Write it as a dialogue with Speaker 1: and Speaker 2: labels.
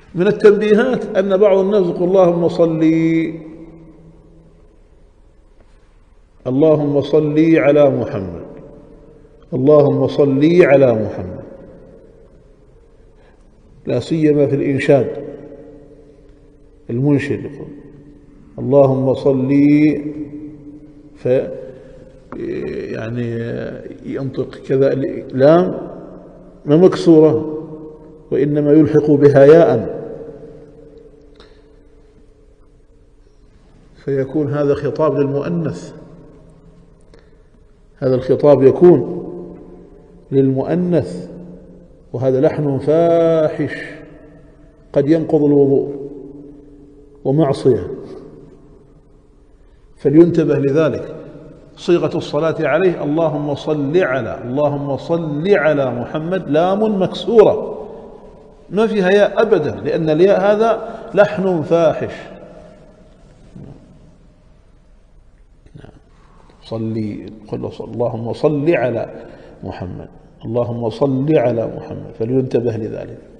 Speaker 1: من التنبيهات أن بعض الناس يقول اللهم صلي، اللهم صلي على محمد، اللهم صلي على محمد، لا سيما في الإنشاد المنشد يقول اللهم صلي، يعني ينطق كذا لام ما مكسورة وإنما يلحق بها ياء، فيكون هذا خطاب للمؤنث، هذا الخطاب يكون للمؤنث، وهذا لحن فاحش قد ينقض الوضوء ومعصية، فلينتبه لذلك. صيغة الصلاة عليه اللهم صل على، اللهم صل على محمد، لام مكسورة ما فيها ياء أبدا، لأن الياء هذا لحن فاحش. صلي، قل اللهم صل على محمد، اللهم صل على محمد، فلينتبه لذلك.